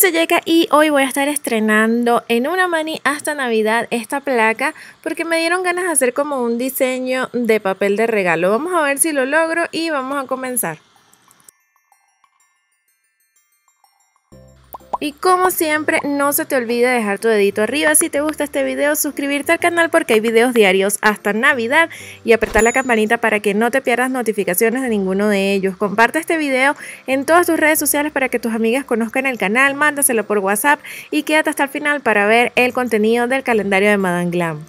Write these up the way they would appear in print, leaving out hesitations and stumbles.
soy Yeka y hoy voy a estar estrenando en una mani hasta Navidad esta placa porque me dieron ganas de hacer como un diseño de papel de regalo. Vamos a ver si lo logro y vamos a comenzar. Y como siempre, no se te olvide dejar tu dedito arriba si te gusta este video, suscribirte al canal porque hay videos diarios hasta Navidad y apretar la campanita para que no te pierdas notificaciones de ninguno de ellos. Comparte este video en todas tus redes sociales para que tus amigas conozcan el canal, mándaselo por WhatsApp y quédate hasta el final para ver el contenido del calendario de Madame Glam.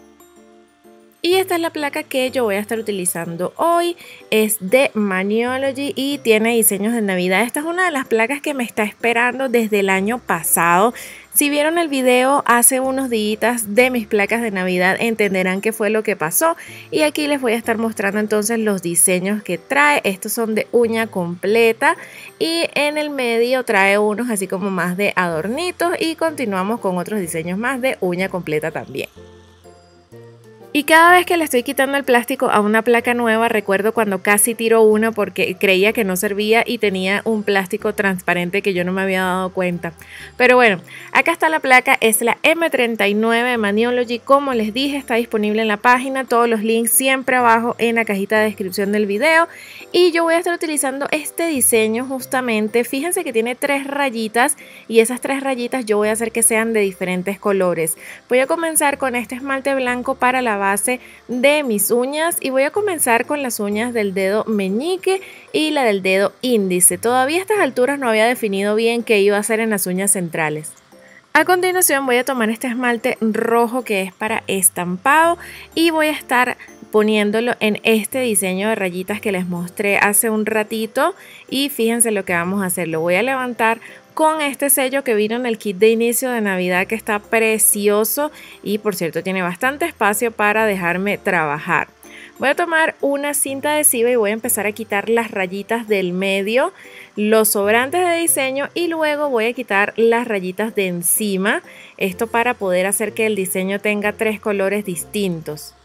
Y esta es la placa que yo voy a estar utilizando hoy, es de Maniology y tiene diseños de Navidad. Esta es una de las placas que me está esperando desde el año pasado. Si vieron el video hace unos días de mis placas de Navidad entenderán qué fue lo que pasó. Y aquí les voy a estar mostrando entonces los diseños que trae. Estos son de uña completa y en el medio trae unos así como más de adornitos y continuamos con otros diseños más de uña completa también. Y cada vez que le estoy quitando el plástico a una placa nueva, recuerdo cuando casi tiro una porque creía que no servía y tenía un plástico transparente que yo no me había dado cuenta. Pero bueno, acá está la placa, es la M39 de Maniology. Como les dije, está disponible en la página, todos los links siempre abajo en la cajita de descripción del video. Y yo voy a estar utilizando este diseño justamente, fíjense que tiene 3 rayitas y esas 3 rayitas yo voy a hacer que sean de diferentes colores. Voy a comenzar con este esmalte blanco para la base de mis uñas y voy a comenzar con las uñas del dedo meñique y la del dedo índice. Todavía a estas alturas no había definido bien qué iba a hacer en las uñas centrales. A continuación voy a tomar este esmalte rojo que es para estampado y voy a estar poniéndolo en este diseño de rayitas que les mostré hace un ratito y fíjense lo que vamos a hacer. Lo voy a levantar con este sello que vino en el kit de inicio de Navidad que está precioso y por cierto tiene bastante espacio para dejarme trabajar. Voy a tomar una cinta adhesiva y voy a empezar a quitar las rayitas del medio, los sobrantes de diseño y luego voy a quitar las rayitas de encima. Esto para poder hacer que el diseño tenga 3 colores distintos.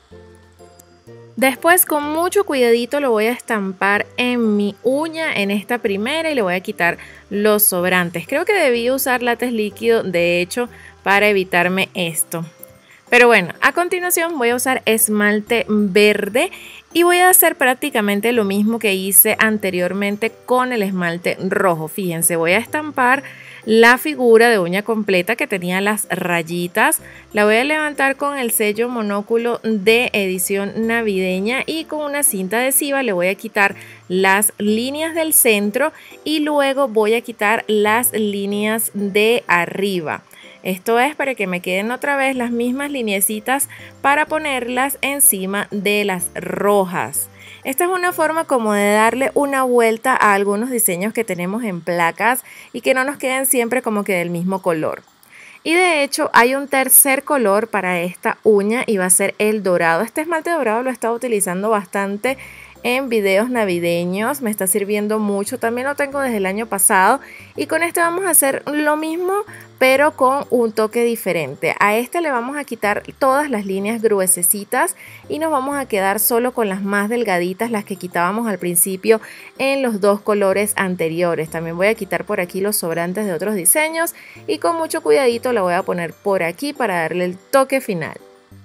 Después con mucho cuidadito lo voy a estampar en mi uña, en esta primera, y le voy a quitar los sobrantes. Creo que debí usar látex líquido, de hecho, para evitarme esto. Pero bueno, a continuación voy a usar esmalte verde y voy a hacer prácticamente lo mismo que hice anteriormente con el esmalte rojo. Fíjense, voy a estampar la figura de uña completa que tenía las rayitas. La voy a levantar con el sello monóculo de edición navideña y con una cinta adhesiva le voy a quitar las líneas del centro y luego voy a quitar las líneas de arriba. Esto es para que me queden otra vez las mismas lineecitas para ponerlas encima de las rojas. Esta es una forma como de darle una vuelta a algunos diseños que tenemos en placas y que no nos queden siempre como que del mismo color. Y de hecho hay un tercer color para esta uña y va a ser el dorado. Este esmalte dorado lo he estado utilizando bastante en videos navideños, me está sirviendo mucho, también lo tengo desde el año pasado y con este vamos a hacer lo mismo pero con un toque diferente. A este le vamos a quitar todas las líneas gruesecitas y nos vamos a quedar solo con las más delgaditas, las que quitábamos al principio en los 2 colores anteriores. También voy a quitar por aquí los sobrantes de otros diseños y con mucho cuidadito la voy a poner por aquí para darle el toque final.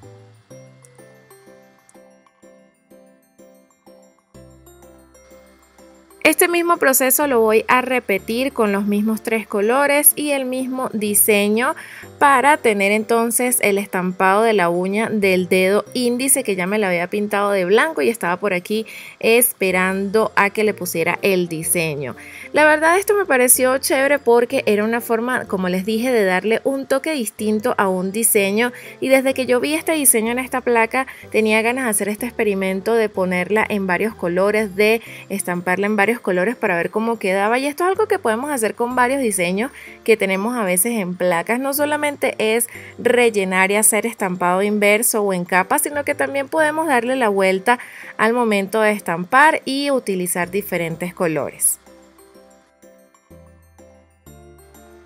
Este mismo proceso lo voy a repetir con los mismos 3 colores y el mismo diseño para tener entonces el estampado de la uña del dedo índice que ya me la había pintado de blanco y estaba por aquí esperando a que le pusiera el diseño. La verdad esto me pareció chévere porque era una forma, como les dije, de darle un toque distinto a un diseño y desde que yo vi este diseño en esta placa tenía ganas de hacer este experimento de ponerla en varios colores, de estamparla en varios colores para ver cómo quedaba y esto es algo que podemos hacer con varios diseños que tenemos a veces en placas. No solamente es rellenar y hacer estampado inverso o en capa, sino que también podemos darle la vuelta al momento de estampar y utilizar diferentes colores.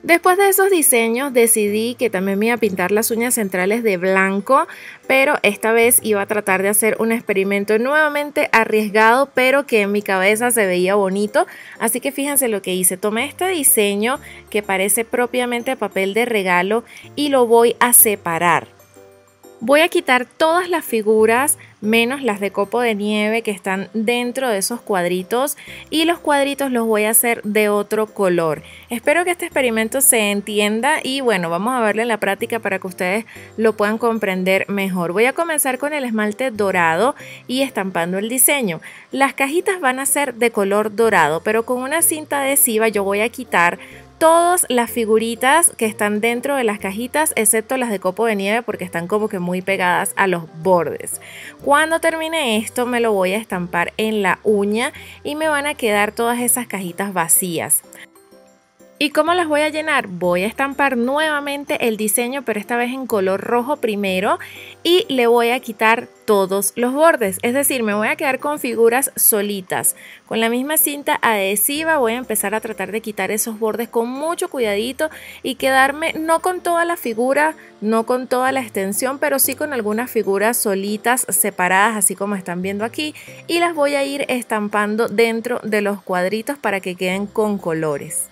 Después de esos diseños decidí que también me iba a pintar las uñas centrales de blanco, pero esta vez iba a tratar de hacer un experimento nuevamente arriesgado, pero que en mi cabeza se veía bonito. Así que fíjense lo que hice, tomé este diseño que parece propiamente papel de regalo y lo voy a separar. Voy a quitar todas las figuras menos las de copo de nieve que están dentro de esos cuadritos, y los cuadritos los voy a hacer de otro color. Espero que este experimento se entienda y bueno, vamos a verlo en la práctica para que ustedes lo puedan comprender mejor. Voy a comenzar con el esmalte dorado y estampando el diseño. Las cajitas van a ser de color dorado, pero con una cinta adhesiva yo voy a quitar todas las figuritas que están dentro de las cajitas, excepto las de copo de nieve porque están como que muy pegadas a los bordes. Cuando termine esto me lo voy a estampar en la uña y me van a quedar todas esas cajitas vacías. ¿Y cómo las voy a llenar? Voy a estampar nuevamente el diseño, pero esta vez en color rojo primero, y le voy a quitar todos los bordes, es decir, me voy a quedar con figuras solitas. Con la misma cinta adhesiva voy a empezar a tratar de quitar esos bordes con mucho cuidadito y quedarme no con toda la figura, no con toda la extensión, pero sí con algunas figuras solitas separadas, así como están viendo aquí, y las voy a ir estampando dentro de los cuadritos para que queden con colores.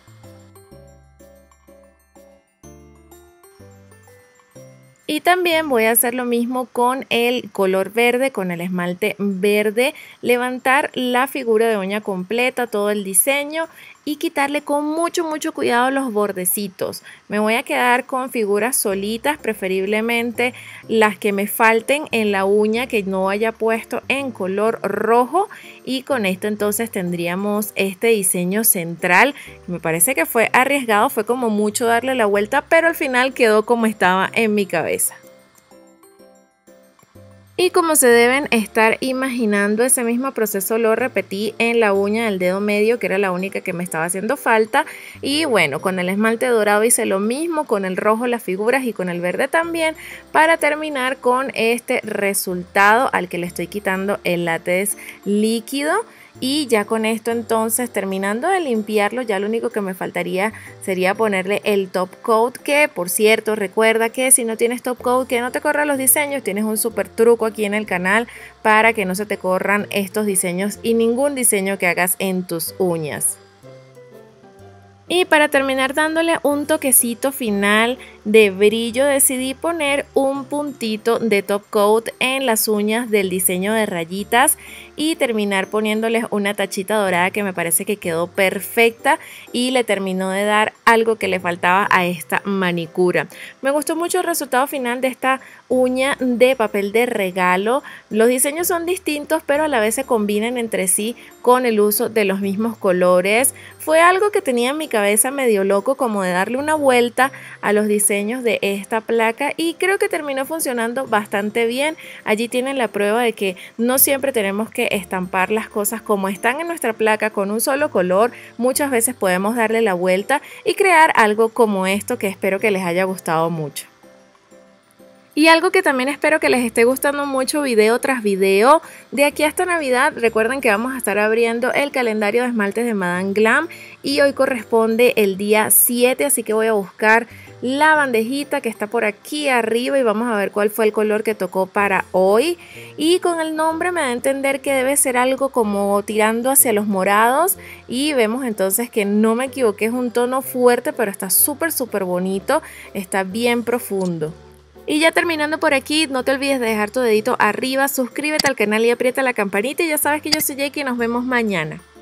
Y también voy a hacer lo mismo con el color verde, con el esmalte verde, levantar la figura de uña completa, todo el diseño, y quitarle con mucho cuidado los bordecitos. Me voy a quedar con figuras solitas, preferiblemente las que me falten en la uña que no haya puesto en color rojo, y con esto entonces tendríamos este diseño central. Me parece que fue arriesgado, fue como mucho darle la vuelta, pero al final quedó como estaba en mi cabeza. Y como se deben estar imaginando, ese mismo proceso lo repetí en la uña del dedo medio, que era la única que me estaba haciendo falta. Y bueno, con el esmalte dorado hice lo mismo, con el rojo las figuras y con el verde también, para terminar con este resultado al que le estoy quitando el látex líquido. Y ya con esto entonces, terminando de limpiarlo, ya lo único que me faltaría sería ponerle el top coat, que por cierto recuerda que si no tienes top coat, que no te corran los diseños, tienes un súper truco aquí en el canal para que no se te corran estos diseños y ningún diseño que hagas en tus uñas. Y para terminar dándole un toquecito final de brillo, decidí poner un puntito de top coat en las uñas del diseño de rayitas y terminar poniéndoles una tachita dorada que me parece que quedó perfecta y le terminó de dar algo que le faltaba a esta manicura. Me gustó mucho el resultado final de esta uña de papel de regalo. Los diseños son distintos, pero a la vez se combinan entre sí con el uso de los mismos colores. Fue algo que tenía en mi cabeza medio loco, como de darle una vuelta a los diseños de esta placa, y creo que terminó funcionando bastante bien. Allí tienen la prueba de que no siempre tenemos que estampar las cosas como están en nuestra placa con un solo color. Muchas veces podemos darle la vuelta y crear algo como esto, que espero que les haya gustado mucho. Y algo que también espero que les esté gustando mucho video tras video. De aquí hasta Navidad, recuerden que vamos a estar abriendo el calendario de esmaltes de Madame Glam y hoy corresponde el día 7, así que voy a buscar la bandejita que está por aquí arriba y vamos a ver cuál fue el color que tocó para hoy. Y con el nombre me da a entender que debe ser algo como tirando hacia los morados, y vemos entonces que no me equivoqué, es un tono fuerte pero está súper bonito, está bien profundo. Y ya terminando por aquí, no te olvides de dejar tu dedito arriba, suscríbete al canal y aprieta la campanita, y ya sabes que yo soy Jackie y nos vemos mañana.